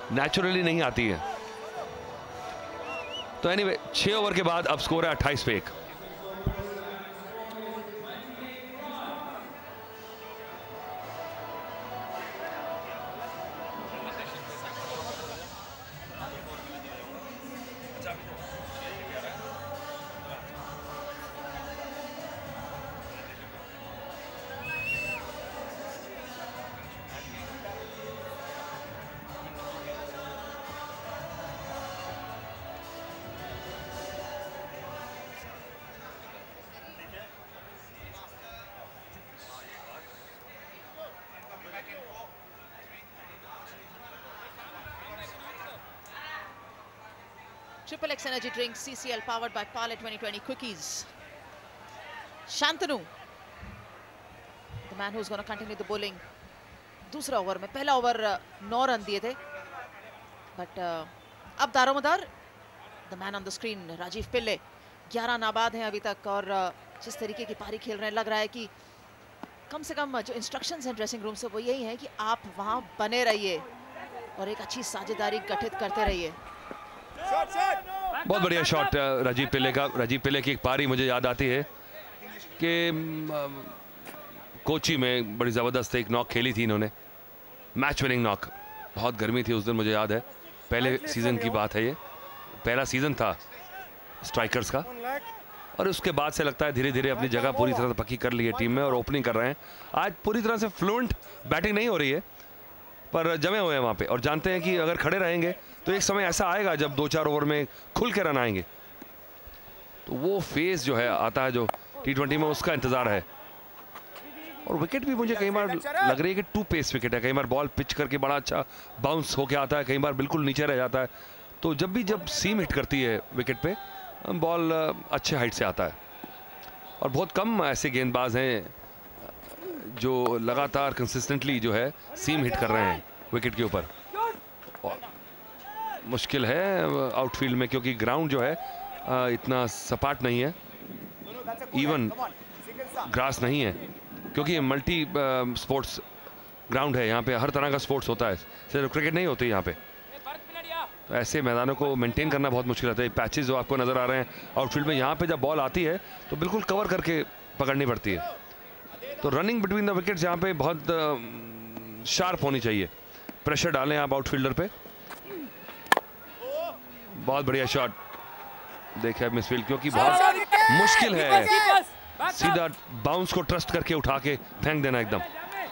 Naturally नहीं आती है। तो एनीवे 6 ओवर के बाद अब स्कोर है 28 पे 1। Triple X energy drink, CCL powered by Parle 2020 Quickies. Shantanu, the man who's going to continue the bowling. दूसरा ओवर में, पहला ओवर 9 रन दिए थे, बट अब दारोमदार, the man on the screen Rajeev Pillai, 11 नाबाद हैं अभी तक, और जिस तरीके की पारी खेल रहे हैं, लग रहा है कि कम से कम जो इंस्ट्रक्शंस हैं ड्रेसिंग रूम से वो यही है कि आप वहां बने रहिए और एक अच्छी साझेदारी गठित करते रहिए। बहुत बढ़िया शॉट राजीव पिल्ले का। राजीव पिल्ले की एक पारी मुझे याद आती है कि कोची में बड़ी ज़बरदस्त एक नॉक खेली थी इन्होंने, मैच विनिंग नॉक। बहुत गर्मी थी उस दिन, मुझे याद है, पहले सीज़न की बात है, ये पहला सीज़न था स्ट्राइकर्स का, और उसके बाद से लगता है धीरे धीरे अपनी जगह पूरी तरह से पक्की कर ली है टीम में और ओपनिंग कर रहे हैं। आज पूरी तरह से फ्लुएंट बैटिंग नहीं हो रही है, पर जमे हुए हैं वहाँ पे और जानते हैं कि अगर खड़े रहेंगे तो एक समय ऐसा आएगा जब 2-4 ओवर में खुल के रन आएंगे। तो वो फेज जो है आता है जो T20 में, उसका इंतज़ार है। और विकेट भी मुझे कई बार लग रही है कि 2 पेस विकेट है। कई बार बॉल पिच करके बड़ा अच्छा बाउंस होके आता है, कई बार बिल्कुल नीचे रह जाता है। तो जब सीम हिट करती है विकेट पे, बॉल अच्छे हाइट से आता है। और बहुत कम ऐसे गेंदबाज हैं जो लगातार कंसिस्टेंटली जो है सीम हिट कर रहे हैं विकेट के ऊपर। मुश्किल है आउटफील्ड में, क्योंकि ग्राउंड जो है इतना सपाट नहीं है, इवन ग्रास नहीं है, क्योंकि ये मल्टी स्पोर्ट्स ग्राउंड है। यहाँ पे हर तरह का स्पोर्ट्स होता है, सिर्फ क्रिकेट नहीं होती यहाँ पे। तो ऐसे मैदानों को मेंटेन करना बहुत मुश्किल होता है। पैचेस जो आपको नज़र आ रहे हैं आउटफील्ड में, यहाँ पे जब बॉल आती है तो बिल्कुल कवर करके पकड़नी पड़ती है। तो रनिंग बिटवीन द विकेट्स यहाँ पे बहुत शार्प होनी चाहिए। प्रेशर डालें आप आउटफील्डर पे। बहुत बढ़िया शॉट देखिए मिसफील्ड, क्योंकि बहुत मुश्किल है सीधा बाउंस को ट्रस्ट करके उठा के फेंक देना एकदम।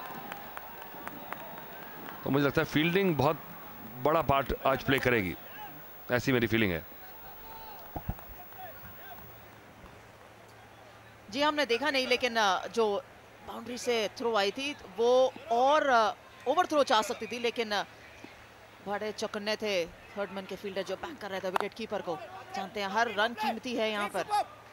तो मुझे लगता है फील्डिंग बहुत बड़ा पार्ट आज प्ले करेगी, ऐसी मेरी फीलिंग है। जी हमने देखा नहीं, लेकिन जो बाउंड्री से थ्रो आई थी वो और ओवर थ्रो चाह सकती थी, लेकिन बड़े चौकन्ने थे थर्डमैन के फील्डर जो बैक कर रहे थे विकेट कीपर को। जानते हैं हर रन कीमती है यहाँ पर।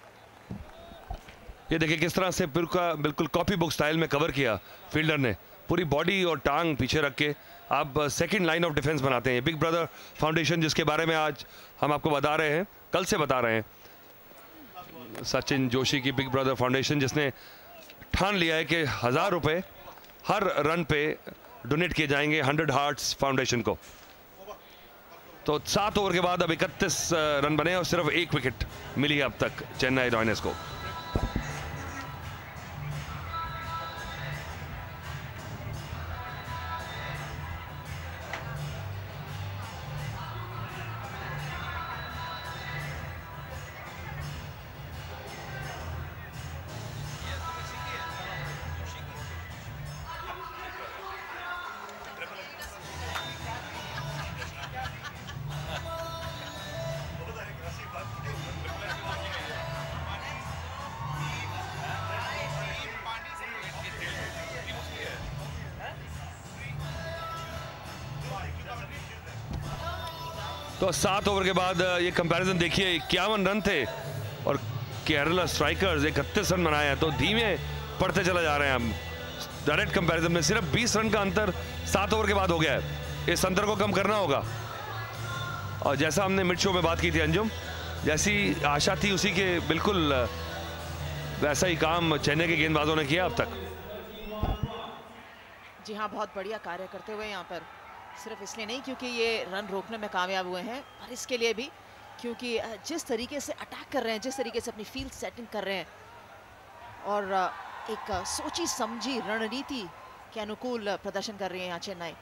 ये देखिए किस तरह से बिल्कुल कॉपी बुक स्टाइल में कवर किया फील्डर ने, पूरी बॉडी और टांग पीछे रख के आप सेकंड लाइन ऑफ डिफेंस बनाते हैं। बिग ब्रदर फाउंडेशन जिसके बारे में आज हम आपको बता रहे हैं, कल से बता रहे हैं, सचिन जोशी की बिग ब्रदर फाउंडेशन, जिसने ठान लिया है कि 1000 रुपए हर रन पे डोनेट किए जाएंगे 100 हार्ट्स फाउंडेशन को। तो 7 ओवर के बाद अब 31 रन बने और सिर्फ 1 विकेट मिली है अब तक चेन्नई रॉयल्स को। तो 7 ओवर के बाद ये कंपैरिजन देखिए, 51 रन थे और केरला स्ट्राइकर्स 31 रन बनाए हैं। तो धीमे पड़ते चला जा रहे हैं हम। डायरेक्ट कंपैरिजन में सिर्फ 20 रन का अंतर 7 ओवर के बाद हो गया है। इस अंतर को कम करना होगा। और जैसा हमने मिड शो में बात की थी अंजुम, जैसी आशा थी उसी के बिल्कुल वैसा ही काम चेन्नई के गेंदबाजों ने किया अब तक। जी हाँ, बहुत बढ़िया कार्य करते हुए यहाँ पर सिर्फ इसलिए नहीं क्योंकि ये रन रोकने में कामयाब हुए हैं, और इसके लिए भी क्योंकि जिस तरीके से अटैक कर रहे हैं, जिस तरीके से अपनी फील्ड सेटिंग कर रहे हैं और एक सोची समझी रणनीति के अनुकूल प्रदर्शन कर रही है यहाँ चेन्नई।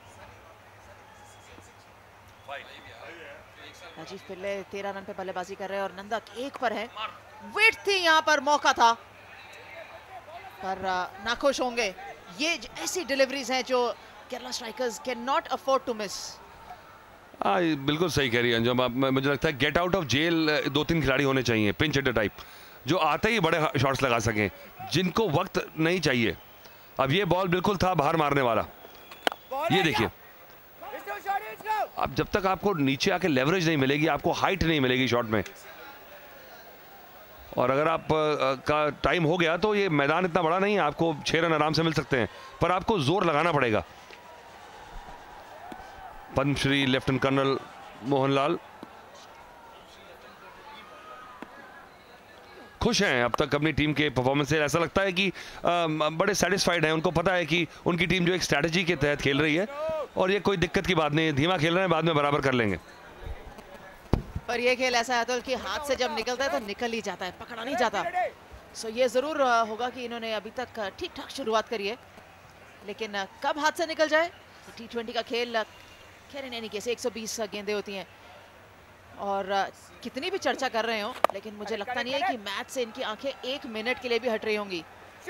राजीव पिल्ले 13 रन पे बल्लेबाजी कर रहे हैं और नंदक 1 पर है। विट थी यहाँ पर, मौका था, पर नाखुश होंगे। ये ऐसी डिलीवरीज हैं जो Kerala strikers can not afford to miss. बिल्कुल सही कह रही है अंजुम। मुझे लगता है गेट आउट ऑफ जेल 2-3 खिलाड़ी होने चाहिए, पिंच हिटर टाइप, जो आते ही बड़े शॉट्स लगा सकें, जिनको वक्त नहीं चाहिए। अब ये बॉल बिल्कुल था बाहर मारने वाला, ये देखिए। अब जब तक आपको नीचे आके लेवरेज नहीं मिलेगी, आपको हाइट नहीं मिलेगी शॉट में, और अगर आप का टाइम हो गया तो ये मैदान इतना बड़ा नहीं है, आपको 6 रन आराम से मिल सकते हैं, पर आपको जोर लगाना पड़ेगा। पद्मश्री लेफ्टिनेंट कर्नल मोहनलाल खुश हैं अब तक अपनी टीम के परफॉर्मेंस से। ऐसा लगता है कि बड़े सेटिस्फाइड हैं। उनको पता है कि उनकी टीम जो एक स्ट्रैटेजी के तहत खेल रही है, और ये कोई दिक्कत की बात नहीं है। धीमा खेल रहे हैं, बाद में बराबर कर लेंगे। पर ये खेल ऐसा है तो कि हाथ से जब निकलता है तो निकल ही जाता है, पकड़ा नहीं जाता। सो ये जरूर होगा कि इन्होंने अभी तक ठीक ठाक शुरुआत करी है, लेकिन कब हाथ से निकल जाए। T20 का खेल, खैर इन एनी केस 120 गेंदें होती हैं, और कितनी भी चर्चा कर रहे हो, लेकिन मुझे लगता नहीं है कि मैच से इनकी आंखें 1 मिनट के लिए भी हट रही होंगी।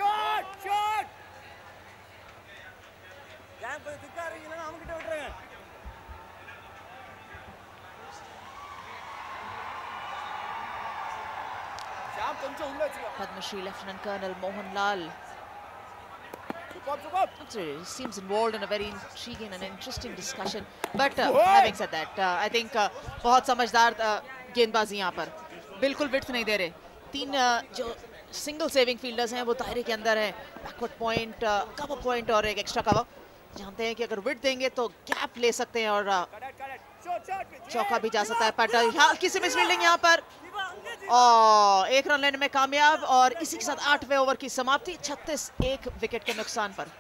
Padma Shri lieutenant colonel Mohanlal seems involved in a very intriguing and interesting discussion, but having said that, I think बहुत समझदार गेंदबाजी यहाँ पर, बिल्कुल विड्थ नहीं दे रहे। 3 जो सिंगल सेविंग फील्डर्स हैं वो दायरे के अंदर हैं। बैकवर्ड पॉइंट, कवर पॉइंट और एक एक्स्ट्रा कवर। जानते हैं कि अगर विड्थ देंगे तो गैप ले सकते हैं और चौका भी जा सकता है, पर हल्की सी मिसफील्डिंग यहाँ पर, और 1 रन लेने में कामयाब, और इसी के साथ 8वें ओवर की समाप्ति 36 1 विकेट के नुकसान पर।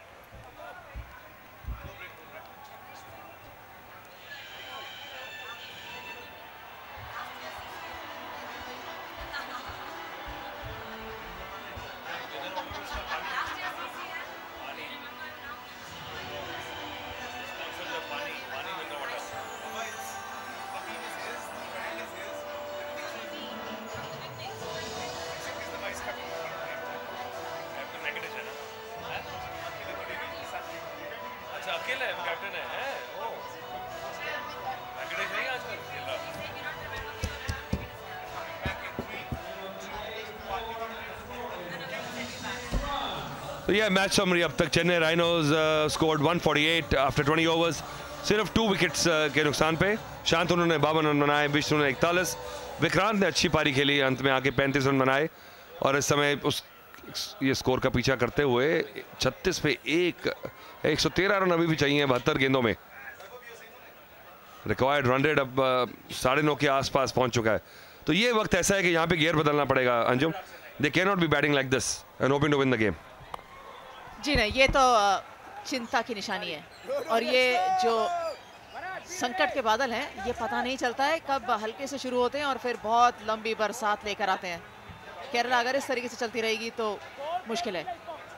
तो यह मैच समरी। अब तक Chennai rhinos scored 148 after 20 overs, सिर्फ 2 विकेट्स के नुकसान पे। शांतनु ने 52 रन बनाए, विष्णु ने 41, विक्रांत ने अच्छी पारी खेली, अंत में आके 35 रन बनाए, और इस समय उस ये स्कोर का पीछा करते हुए 36 पे 113 रन अभी भी चाहिए 72 गेंदों में। रिक्वायर्ड रन रेट अब 9.5 के आसपास पहुंच चुका है। तो ये वक्त ऐसा है कि यहाँ पे गियर बदलना पड़ेगा Anjum. They can not be batting like this and hoping to win the game. जी नहीं, ये तो चिंता की निशानी है, और ये जो संकट के बादल हैं, ये पता नहीं चलता है कब हल्के से शुरू होते हैं और फिर बहुत लंबी बरसात लेकर आते हैं। केरला अगर इस तरीके से चलती रहेगी तो मुश्किल है।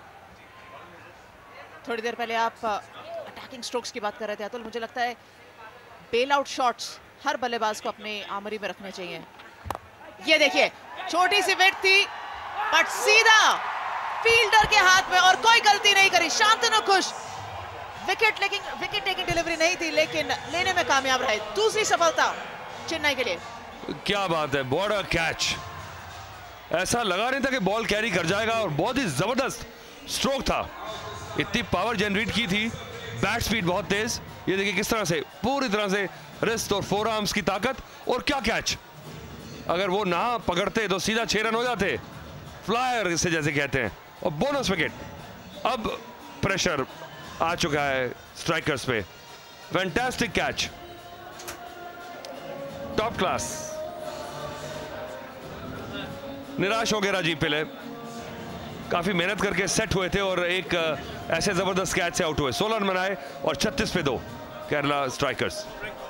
थोड़ी देर पहले आप अटैकिंग स्ट्रोक्स की बात कर रहे थे अतुल, मुझे लगता है बेल आउट शॉट्स हर बल्लेबाज को अपने आमरी में रखने चाहिए। ये देखिए, छोटी सी विकेट थी, बट सीधा फील्डर के हाथ में, और कोई गलती नहीं करी। शांतनु खुश, विकेट टेकिंग डिलीवरी नहीं थी, लेकिन लेने में कामयाब रहे। दूसरी सफलता चेन्नई के लिए। क्या बात है, बॉर्डर कैच। ऐसा लगा नहीं था कि बॉल कैरी कर जाएगा, और बहुत ही जबरदस्त स्ट्रोक था। इतनी पावर जनरेट की थी, बैट स्पीड बहुत तेज। ये देखिए किस तरह से, पूरी तरह से रिस्ट और फोर आर्म्स की ताकत, और क्या कैच। अगर वो ना पकड़ते तो सीधा 6 रन हो जाते, फ्लायर इसे जैसे कहते हैं, और बोनस विकेट। अब प्रेशर आ चुका है स्ट्राइकर्स पे। Fantastic catch, top class. निराश हो गए राजीव पिल्ले, काफी मेहनत करके सेट हुए थे और एक ऐसे जबरदस्त कैच से आउट हुए। 16 रन बनाए और 36 पे 2। केरला स्ट्राइकर्स।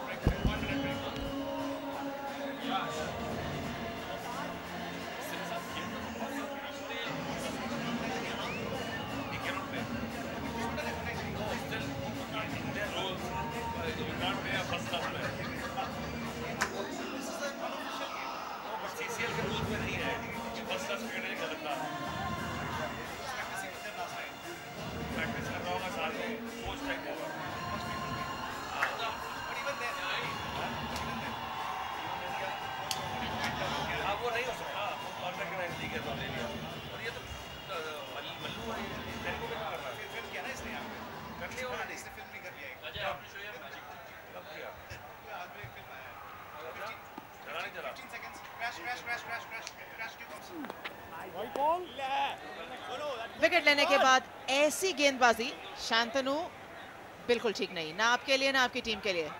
विकेट लेने के बाद ऐसी गेंदबाजी शांतनु बिल्कुल ठीक नहीं, ना आपके लिए ना आपकी टीम के लिए।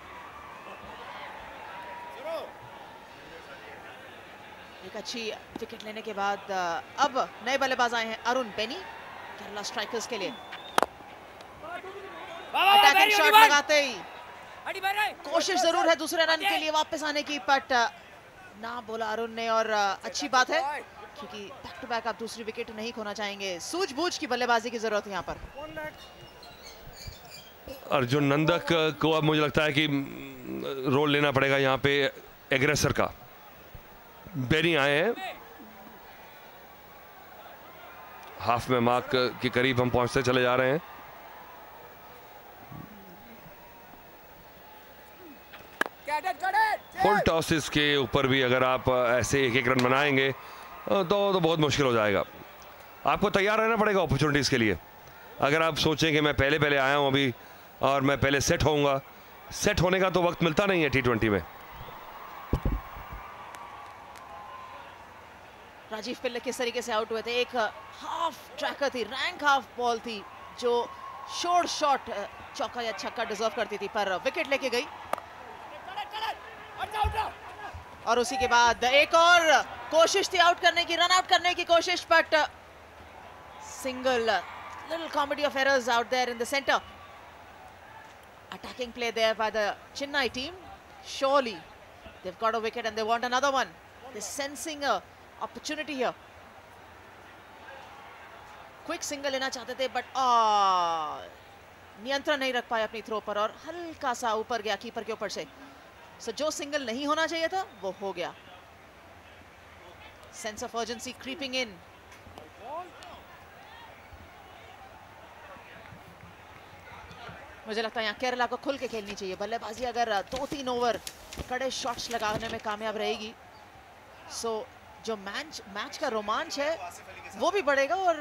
एक अच्छी विकेट लेने के बाद अब नए बल्लेबाज आए हैं अरुण बेनी केरला स्ट्राइकर्स के लिए। अटैकिंग शॉट लगाते ही कोशिश जरूर है दूसरे रन के लिए वापस आने की, बट ना बोला अरुण ने, और अच्छी बात है क्योंकि बैक टू बैक आप दूसरी विकेट नहीं खोना चाहेंगे। सूझबूझ की बल्लेबाजी की जरूरत है यहाँ पर। अर्जुन नंदक को अब मुझे लगता है कि रोल लेना पड़ेगा यहाँ पे एग्रेसर का। बेनी आए हैं, हाफ में मार्क के करीब हम पहुंचते चले जा रहे हैं। फुल टॉसेस के ऊपर भी अगर आप ऐसे एक एक रन बनाएंगे तो बहुत मुश्किल हो जाएगा। आपको तैयार रहना पड़ेगा अपॉर्चुनिटीज के लिए। अगर आप सोचें कि मैं पहले आया हूं अभी और मैं पहले सेट होऊंगा, सेट होने का तो वक्त मिलता नहीं है T20 में। राजीव पिल्ले किस तरीके से आउट हुए थे, एक हाफ ट्रैकर थी, रैंक हाफ बॉल थी जो शॉर्ट शॉट चौका या छक्का डिजर्व करती थी, पर विकेट लेके गई। और उसी के बाद एक और कोशिश थी आउट करने की, रन आउट करने की कोशिश, but single. Little comedy of errors out there in the centre. Attacking play there by the Chennai team. Surely they've got a wicket and they want another one. They're sensing a opportunity here. Quick single लेना चाहते थे, but नियंत्रण नहीं रख पाए अपनी throw पर और हल्का सा ऊपर गया कीपर के ऊपर से। So जो सिंगल नहीं होना चाहिए था वो हो गया। Sense of urgency creeping in. मुझे लगता है यहाँ केरला को खुल के खेलनी चाहिए बल्लेबाजी। अगर 2-3 ओवर कड़े शॉट्स लगाने में कामयाब रहेगी, सो जो मैच का रोमांच है वो भी बढ़ेगा और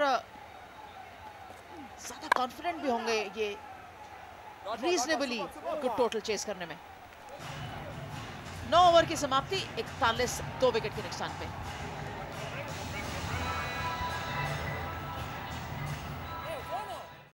ज्यादा कॉन्फिडेंट भी होंगे ये रीजनेबली गुड टोटल चेस करने में। 9 ओवर की समाप्ति, 41 2 विकेट के नुकसान पे।